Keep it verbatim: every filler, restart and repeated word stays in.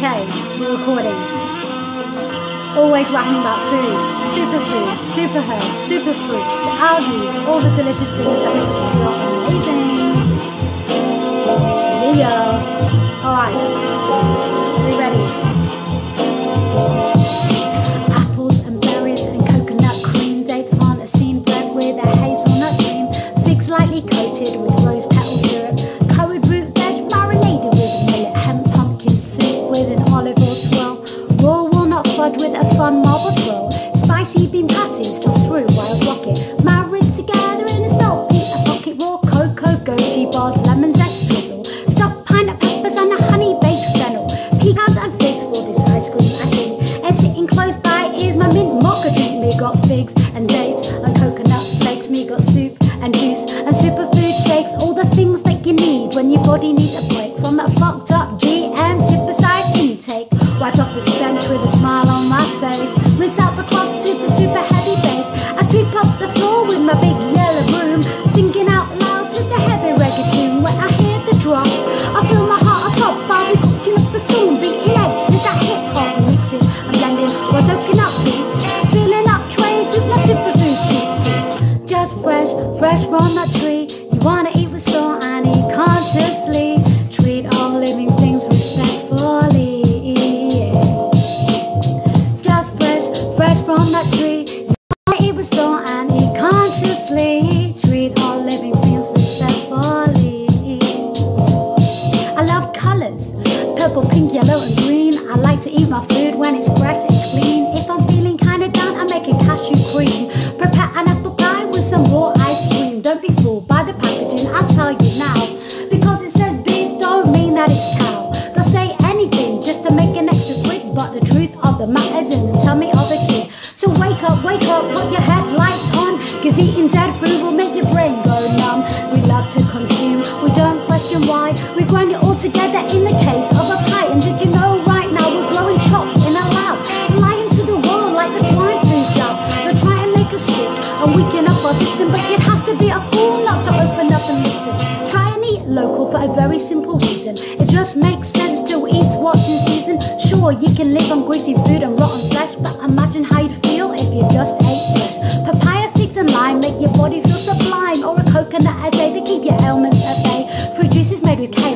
Okay, we're recording. Always rapping about foods, superfoods, superherbs, superfruits, algae, all the delicious things that make you feel amazing. Yeah. Alright, we ready? Apples and berries and coconut cream, dates on a scene, bread with a hazelnut cream, figs lightly coated with rose petal syrup, curried root veg marinated with millet, hemp pumpkin soup with an olive oil swirl, raw walnut fudge with a fun marble twirl, spicy bean patties tossed through while rocking, married together in a spelt peat, a pocket raw cocoa, goji bars, lemon zest drizzle, stuffed pineapple peppers and a honey baked fennel, pecans and figs for this ice cream I think, and sitting close by is my mint mocha drink. Me got figs and dates and coconut flakes, me got soup and juice and superfood shakes, all the things that you need when your body needs a break from that fucked up G M supersized intake. Wipe up the stench with a smile on my face, rinse out the clock to the super heavy bass, I sweep up the floor with my big yellow broom, singing out loud to the heavy reggae tune. When I hear the drop, I feel my heart a pop, I'll be cooking up a storm, beating eggs to that hip hop, mixing and blending while soaking up beats, filling up trays with my superfood treats. Just fresh, fresh from that tree, you wanna eat with soul and eat consciously, treat all living things respectfully. Just fresh, fresh from that tree, you wanna eat with soul and eat consciously, treat all living things respectfully. I love colours, purple, pink, yellow and green. I like to eat my food when it's fresh and clean. If I'm feeling kinda down, I make a cashew cream, prepare an apple pie with some raw ice cream. Don't be fooled by the packaging, I'll tell you now, because it says beef don't mean that it's cow. They'll say anything just to make an extra quid, but the truth of the matter is in the tummy of a kid. So wake up, wake up, put your headlights on, cause eating dead food will make your brain go numb. We love to consume, we don't question why, we grind it all together in the case of a pie. And did you know right now we're growing shops in our lab, lying to the world like the swine flu jab. They'll try and make us sick and weaken up our system, but you'd have to be a fool not to open up and listen. Try and eat local for a very simple reason, it just makes sense to eat what's in season. Sure, you can live on greasy food and rotten flesh, but imagine how you'd feel if you just ate fresh. Papaya, figs and lime make your body feel sublime, or a coconut a day to keep your ailments at bay. Fruit juices made with kale